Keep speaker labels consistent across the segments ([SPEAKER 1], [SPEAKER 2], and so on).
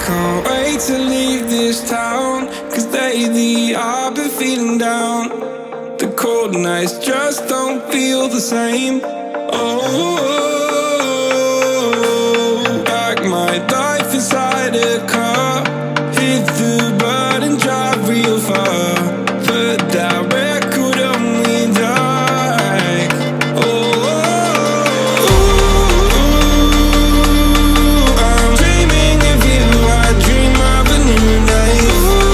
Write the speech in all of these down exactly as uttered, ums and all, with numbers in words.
[SPEAKER 1] can't wait to leave this town, 'cause lately I've been feeling down. The cold nights just don't feel the same. Oh, like my life inside a car, hit the button, drive real far, put that record on me like, oh, I'm dreaming of you, I dream of a new day.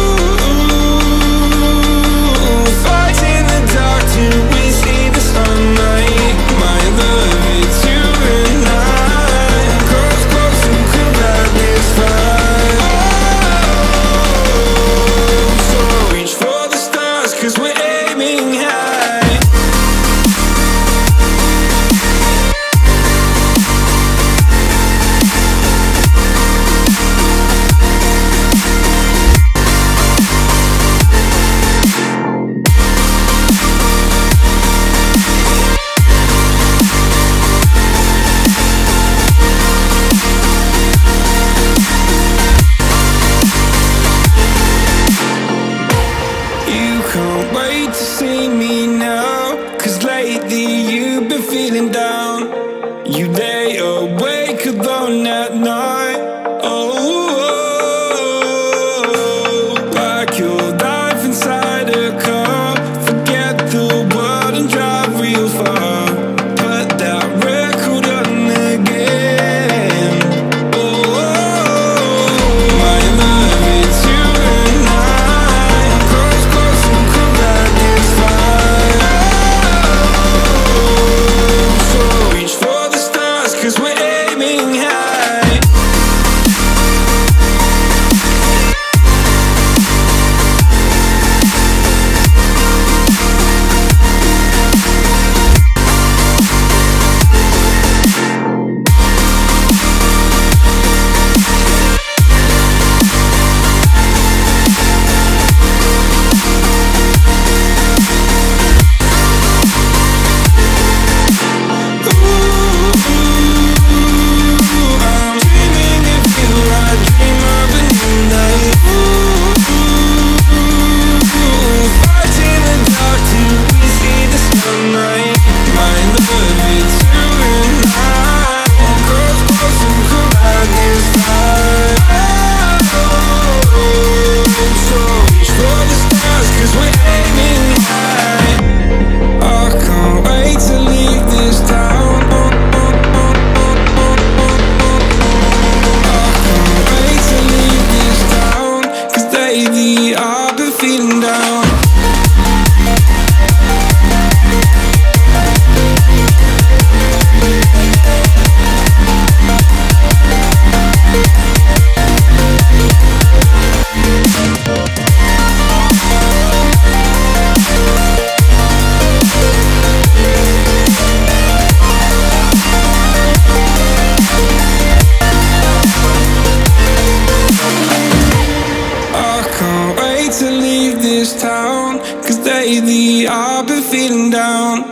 [SPEAKER 1] Fight in the dark till we see the sunlight. My love, it's you and I. Close, close, who could ride this fire? So reach for the stars, 'cause we're aiming high. You can't wait to see me now, 'cause lately you've been feeling down. You lay awake alone at night. Oh, like your life inside a car, forget the world and drive real far, put that record on again. Oh, my love, it's you and I. Close, close, who could ride this fire? So reach for the stars, 'cause we're aiming high. I'm dreaming of you, I dream of a new night. Fight in the dark till we see the sunlight. My love, it's you and I. Close, close, who could ride this fire? So reach for the stars, 'cause we're aiming high. I can't wait to leave this town. I can't wait to leave this town, 'cause lately I've been feeling down. I can't wait to leave this town, 'cause lately I've been feeling down.